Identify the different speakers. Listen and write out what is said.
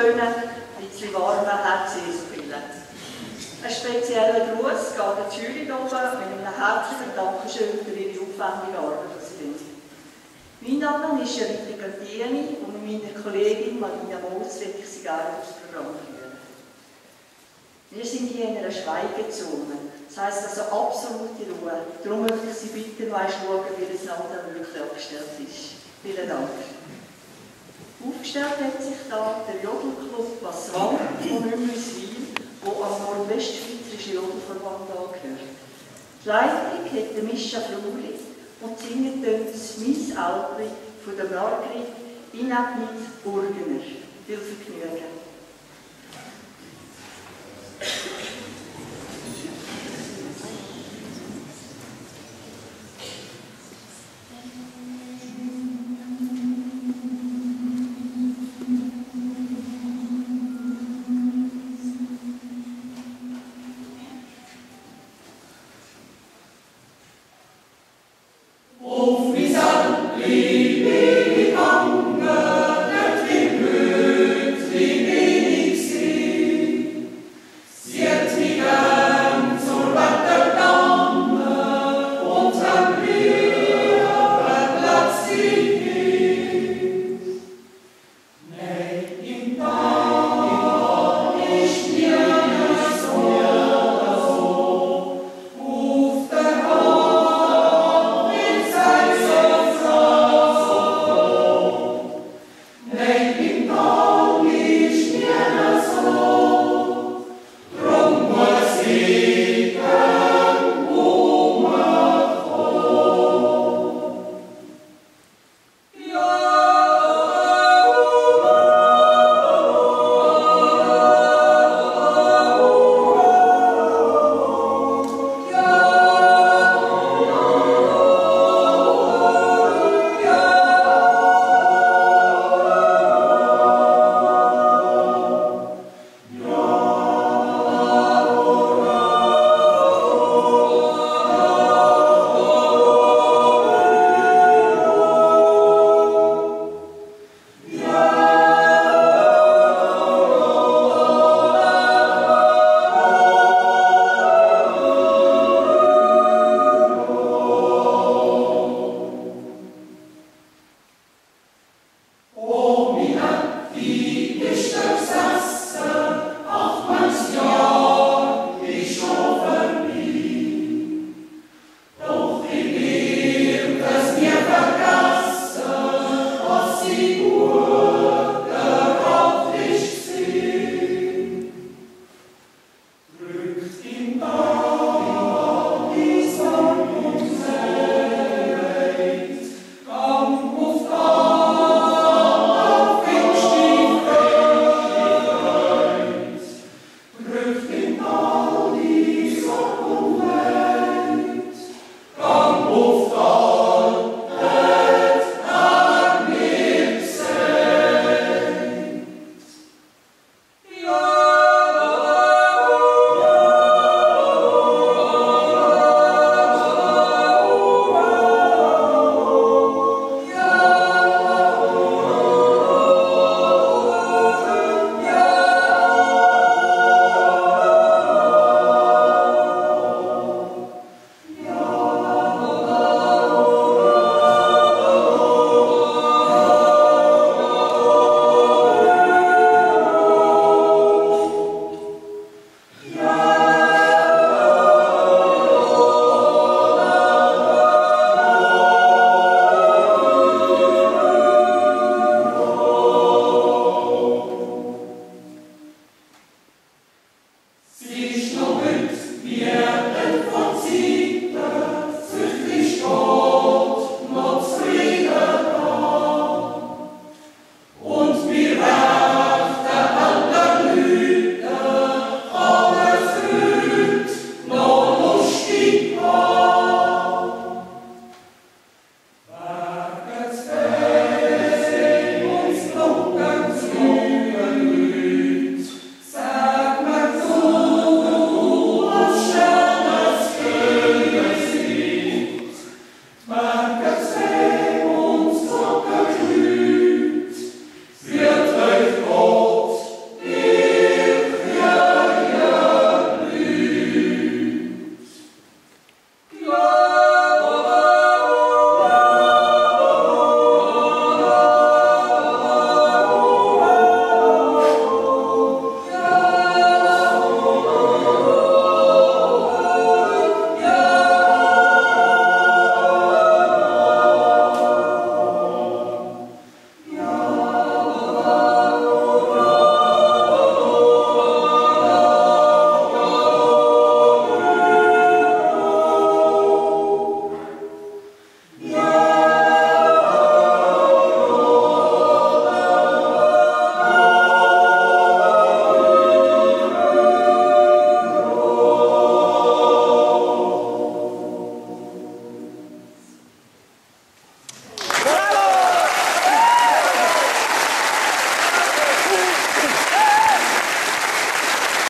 Speaker 1: schönen, ein bisschen warmen Herzensbilden. Ein spezieller Gruß geht an die Jury oben mit einem herzlichen Dankeschön für ihre aufwendige Arbeit, die sie tun. Mein Name ist Rita Gattieni und mit meiner Kollegin Marina Moos werde ich Sie gerne aufs Programm führen. Wir sind hier in einer Schweigezone, das heisst also absolute Ruhe. Darum möchte ich Sie bitten, noch einmal schauen, wie das nachher wirklich abgestellt ist. Vielen Dank. Aufgestellt hat sich da der Jodelclub Passwand von Mümliswil, der am Nordwestschweizerischen Jodelverband angehört. Die Leitung hat der Mischa Fluri und singen das «Miss Alpri» von der Margrit Inagnit Burgener. Viel Vergnügen.